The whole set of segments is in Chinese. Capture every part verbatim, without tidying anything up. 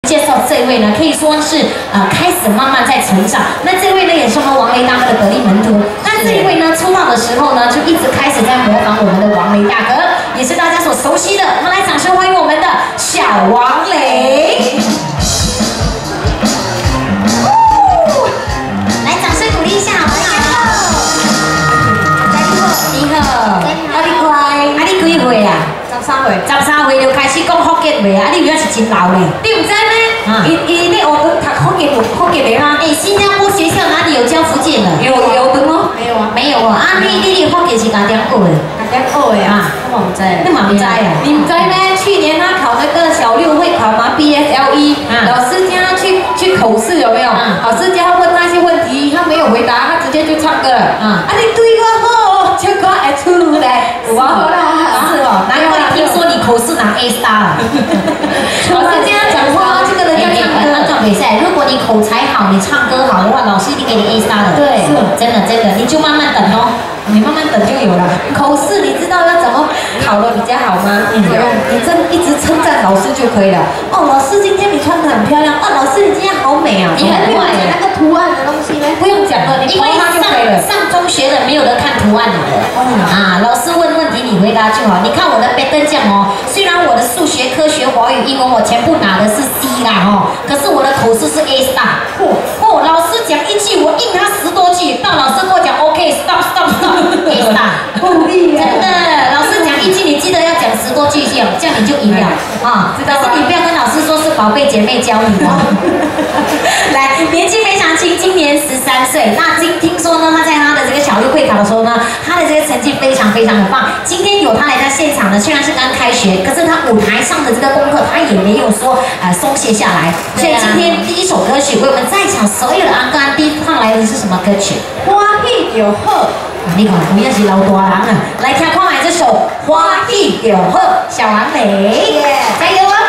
介绍这位呢，可以说是呃开始慢慢在成长。那这位呢，也是我们王雷大哥的得力门徒。那这一位呢，出道的时候呢，就一直开始在模仿我们的王雷大哥，也是大家所熟悉的。我们来掌声欢迎我们的小王雷。来，掌声鼓励一下，好不好？你好，啊你乖，啊你几岁啊？十三岁，十三岁就开始讲福建话啊！你以为是真老嘞？你唔知咩？伊伊咧学堂读福建福建话吗？哎，新加坡学校哪里有教福建的？有有的吗？没有啊，没有啊！啊，你你你福建是哪点学的？哪点学的啊？我唔知，你嘛唔知啊？你唔知咩？去年他考那个小六会考嘛 ，B S L E， 老师叫他去去口试有没有？老师叫他问那些问题，他没有回答，他直接就唱歌了。啊，你对我好，唱歌会出来，有啊？是哦，难怪听说你口试拿 A star 了。老师这样讲话，这个人要唱歌，安装比赛。如果你口才好，你唱歌好的话，老师一定给你 A star 的。对，真的真的，你就慢慢等哦，你慢慢等就有了。口试你知道要怎么考的比较好吗？不用，你真一直称赞老师就可以了。哦，老师今天你穿得很漂亮。哦，老师你今天好美啊！你很会讲那个图案的东西呢？不用讲了，你因为就可以了。上中学的没有人看图案的。啊，老师问问题你回答就好。你看我的杯灯奖哦，虽然我的数学、科学、华语、英文我全部拿的是 C 啦哦，可是我的口试是 A star。哦，老师讲一句，我应他十多句，到老师跟我讲 OK，stop stop stop，A star。不厉害。真的，老师讲一句，你记得要讲十多句，这样这样你就赢了啊。知道吗？你不要跟老师说是宝贝姐妹教你的。来，年纪非常轻，今年十三岁。那今听说呢，他在他的这个小六会考的时候呢，他的这个成绩非常非常的棒。今天有他来到现场呢，虽然是刚开学，可是他舞台上的这个功课，他也没有说呃松懈下来。所以今天第一首歌曲为我们在场所有的安哥安弟放来的是什么歌曲？花喜就好。你看，我也是老大人啊！来听看来这首《花喜就好》，小王雷，加油啊！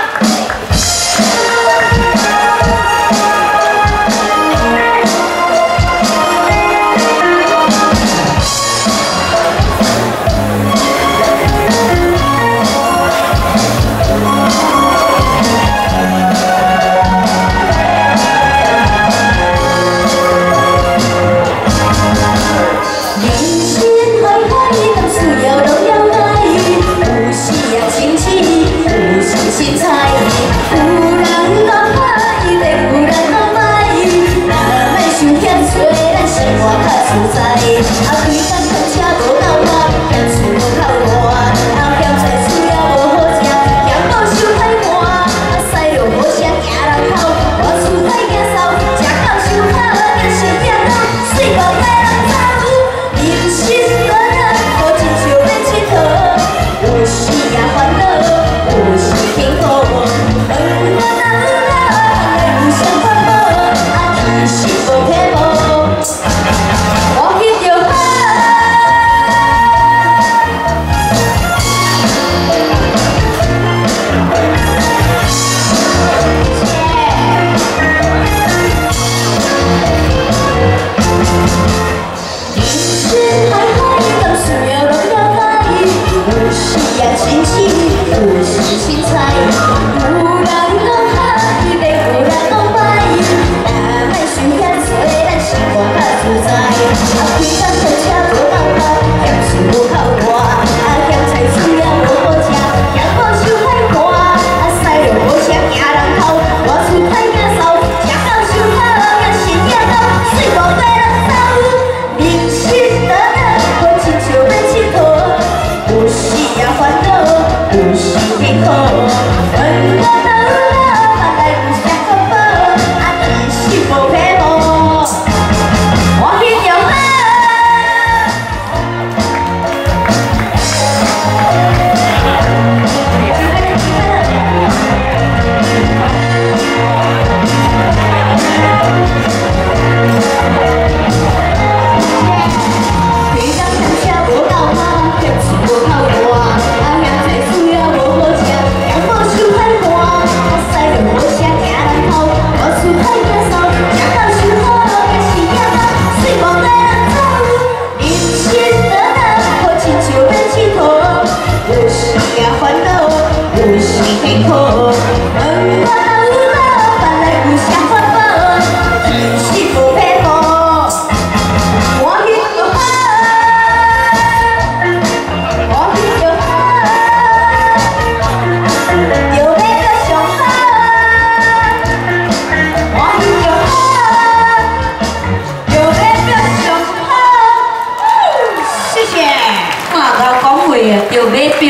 心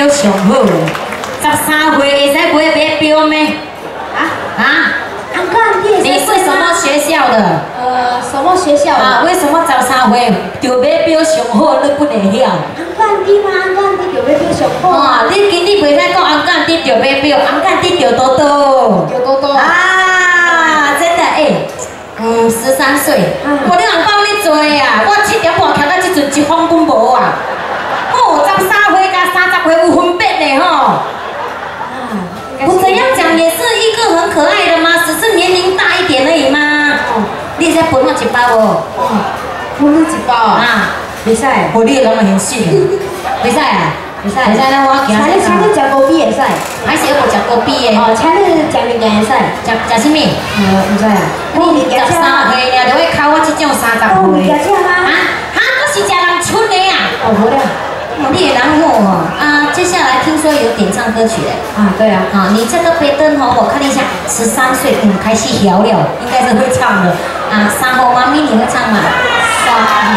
表上好的。十三岁会使买马表咩？啊啊！安哥，你是什么学校的？呃，什么学校的？啊，为什么十三岁就买表上好，你不会晓？安哥弟吗？安哥弟就买表上好。哇，你今日袂使讲安哥弟就买表，安哥弟就多多。就多多。啊，真的哎。嗯，十三岁，我你红包你做啊！我七点半徛到即阵一分都无啊！哦，十三岁甲三十岁有分别的吼。我怎样讲也是一个很可爱的吗？只是年龄大一点而已吗？你在分我一包哦？分你一包啊？袂使，我你那么很细，袂使啊？袂使，袂使那我行。请你请你食高比会使，还是要无食高比的？哦，请你食物件会使，食食什么？呃，唔知啊。你十三岁了，就会考我这种三十岁。哦，物件吃吗？啊，哈，我是食人村的呀。哦，好了。你也然后哦，啊，接下来听说有点唱歌曲嘞。啊，对啊。啊，你这个贝登哦，我看一下，十三岁，嗯，开始摇了，应该是会唱的。啊，三号妈咪你会唱吗？三。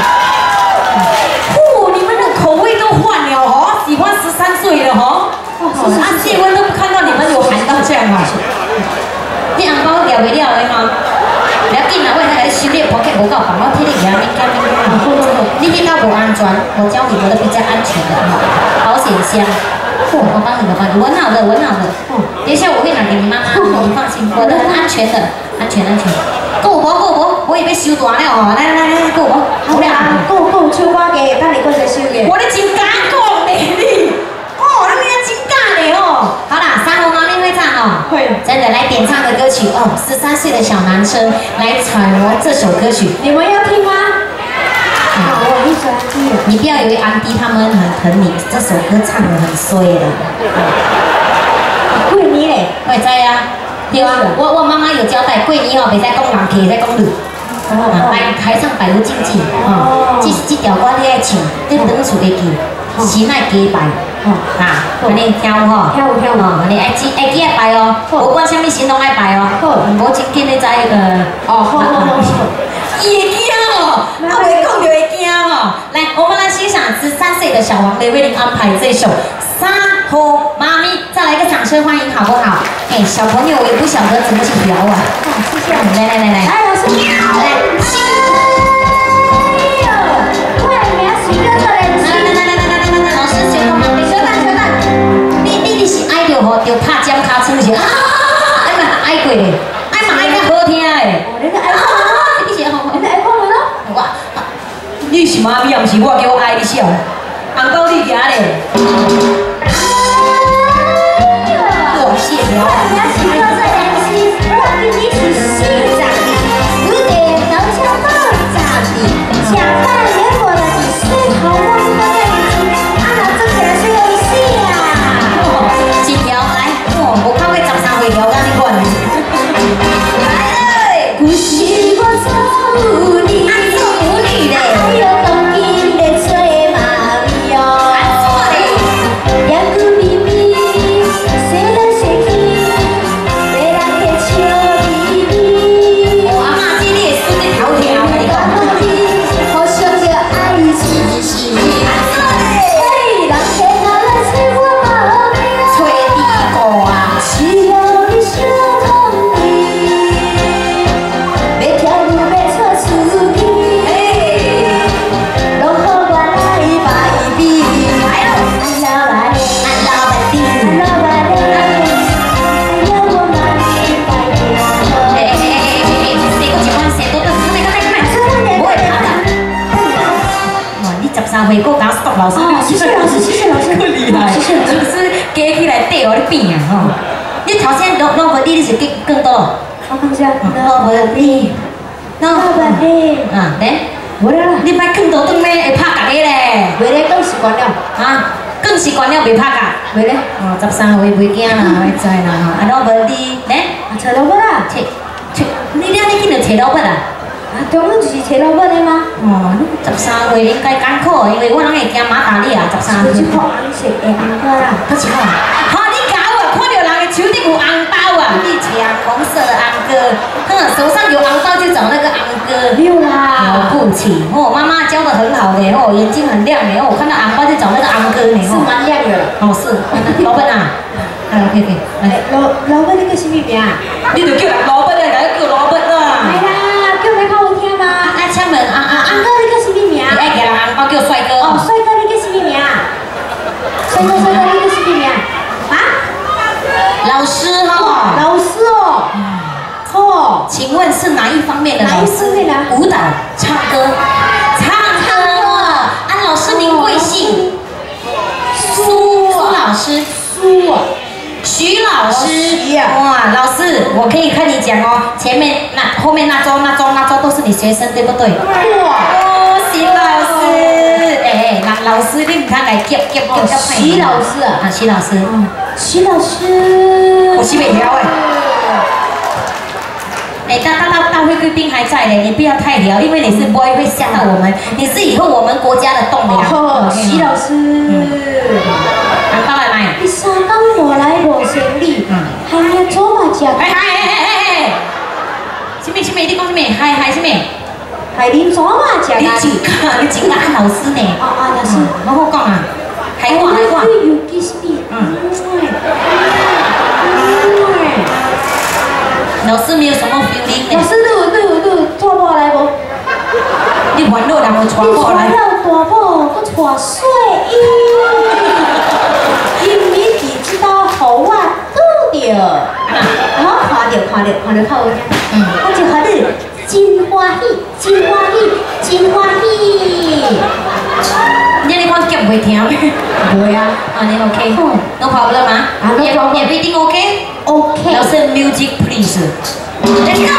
呼，你们的口味都换了哦，喜欢十三岁的哦。哦，按气温都不看到你们有喊到这样啊。你红包了袂了的吗？不要紧啦，我来给你修理 pocket 无够放，我替你给他免干免干。你听到不安全，我教你一个比较安全的哈，保险箱。我帮你，我帮你，闻好的，闻好的。等一下我会拿给你妈妈，你放心，我的很安全的，安全安全。够无够无，我也要收大了哦，来来来，够无？好啦，够够，唱歌嘅，等你过来收嘅。我的真敢讲的你，哦，你们要真敢的哦。好啦，三号妈咪会唱哦，会，真的来点唱的歌曲哦，十三岁的小男生来揣摩这首歌曲，你们要听吗？我一直听。你不要以为安迪他们很疼你，这首歌唱得很衰的。桂妮嘞，我知啊，对啊，我我妈妈有交代，桂妮哦，袂使讲人客，在讲你。哦。来台上百无禁忌，哦，这这条歌你爱唱，你等厝会记，心爱加拜。哦。啊，安尼跳舞吼。跳舞跳舞。哦，安尼爱记爱记爱拜哦，无管啥物神拢爱拜哦。好。无真紧的在那个。哦，好好好。伊会惊哦，啊袂讲就会惊哦。来，我们来欣赏十三岁的小王雷为您安排这首《三号妈咪》，再来一个掌声欢迎，好不好？哎，小朋友也不晓得怎么去摇啊。哦，谢谢。来来来来，来老师，来，新。哎呦，快点洗个头来。来来来来来来来来，老师学到吗？学到学到。你你你是爱着吼，着拍尖卡出去啊！哎嘛爱过嘞，哎嘛爱较好听诶。哦，你个爱。我，你是妈咪，也毋是我叫我爱你笑，红包你拿嘞。多谢了。几条来？哦，我看会十三岁条，赶紧过来。来嘞，故事我走你。回过讲 stop 老师，谢谢老师，谢谢老师，够厉害，谢谢老师，是加起来对我的病啊吼。你头先 no nobody 你是更更多，我看下 nobody nobody 啊，来，我啦，你摆更多顿咩会拍架嘅咧？袂咧，更习惯了啊，更习惯了袂拍架，袂咧，哦，十三岁袂惊啦，我知啦吼，啊 nobody 咧，找老板啦，找找，你俩你今日找老板啊？啊，中午就是找老板的吗？哦，十三岁应该艰苦，因为我人会惊马达哩啊，十三岁。好红色的红包啦，都是好。好，你搞啊，看到人的手顶有红包啊，你抢红色的红哥。 哥，哼，手上有昂包就找那个昂哥。 没有啦， 了不起哦，妈妈教的很好的哦，眼睛很亮的哦，我看到昂包就找那个昂哥呢是哦。 蛮亮的。 哦是，老板啊，啊 OK OK， 来， 老老板那个什么名啊？ 你就叫人老板的，来叫老板啦。 来啦，叫你较好听吗？ 啊，请问啊啊， 昂哥你叫什么名？ 你爱给人昂包叫帅哥哦， 哦。 帅哥你叫什么名？帅哥帅哥你叫什么名？啊？ 老师哈， 老师哦。哦， 请问是哪一方面的哪一老师？ 方面的？ 舞蹈、唱歌、唱歌。啊，老师您贵姓？苏苏老师。 苏啊。 徐老师。 徐啊。 哇，老师，我可以看你讲哦，前面那后面那桌那桌那桌都是你学生，对不对？ 哇。 哦，徐老师，哎，老老师你唔看来接接接接。 徐老师啊。 啊，徐老师。嗯。 徐老师。 我西北撩哎。哎，大大大大会贵宾还在呢，你不要太聊，因为你是 boy 会吓到我们，你是以后我们国家的栋梁。 哦，徐老师。 红包来买。 第三天我来无生理，还要做嘛食？ 哎哎哎哎哎！什么什么？你讲什么？嗨嗨什么？ 还恁做嘛食？ 你真假？你真假按老师呢？ 哦哦，老师。 我好讲啊，海话海话。 有 kiss me。嗯。 老师没有什么 feeling 呢。 老师，你有你有你有带我来无？ 你烦恼人有带我来。 你带了大宝，搁带水衣，因为你知道好我拄着，我看着看着看着较有影，嗯，我就喊你真欢喜，真欢喜，真欢喜。 你你看夹袂听？ 袂啊， 啊你 OK？No problem 吗？ 啊 no problem。 Everything OK？OK。老师 music please。Let's go。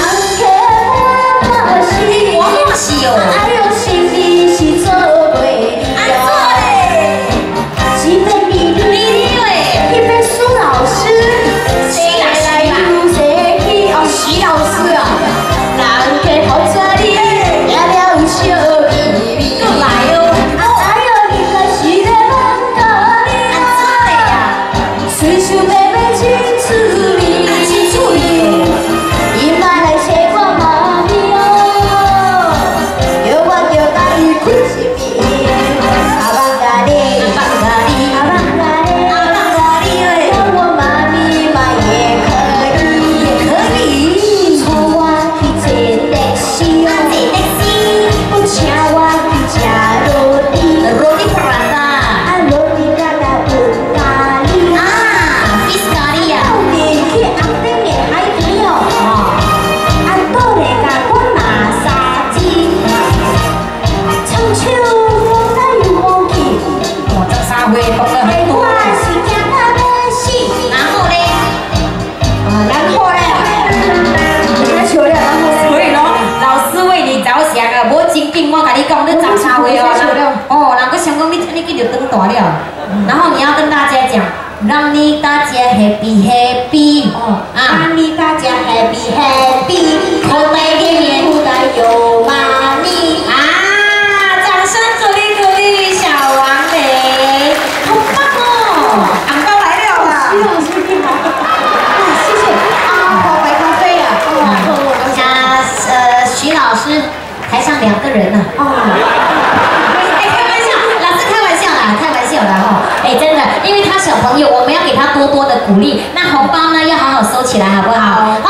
我默契哦。 哎呦，心里是做袂了。几分米粒，一分苏老师，谁来又谁去？哦，徐老师啊，人家好这里，也了有小秘密。 又来哦。 哎呦，你可是在问哪里啊？水手妹妹真趣味，真趣味。伊嘛来找我妈咪哦，叫我叫家己开心面。阿爸咖喱，阿爸咖喱，阿爸咖喱，阿爸咖喱，叫我妈咪嘛也可以，也可以。带我去坐的士，坐的士，不请我去吃罗蒂， 罗蒂普拉达。 啊罗蒂咖咖有咖喱， 啊 ，fish 咖喱啊。 到底去红顶的海边哦，啊倒来甲我拿三支，唱唱风来又忘记， 我这三回懂了很多。 我是惊到要死。 然后呢？ 啊，然后嘞，你笑了，然后嘞。 所以咯，老师为你着想啊，无真紧，我跟你讲，你十三岁哦，人哦，人个想讲你你你就长大了，然后你要跟大家讲，让你大家 happy happy 哦， 啊， 让你大家 happy happy， 口袋里面口袋有妈咪。 啊，掌声鼓励鼓励小王美，好棒哦，红包来了啦！ 徐老师你好，啊，谢谢啊，好白咖啡啊，哦， 啊呃，徐老师台上两个人呢。 哦， 哎，开玩笑，老师开玩笑啦，开玩笑啦哈。哎，真的，因为他小朋友，我们要给他多多的鼓励。那红包呢，要好好收起来，好不好？